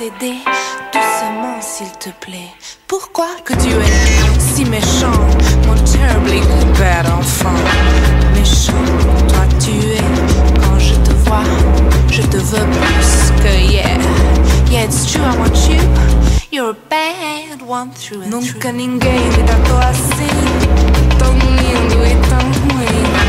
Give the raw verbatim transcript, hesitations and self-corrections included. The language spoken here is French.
céder. Doucement s'il te plaît. Pourquoi que tu es si méchant, mon terribly bad enfant. Méchant, toi tu es. Quand je te vois, je te veux plus que yeah. Yeah, it's true, I want you. You're a bad one through and through. Nunca ninguém me tratou assim, tão lindo e tão ruim.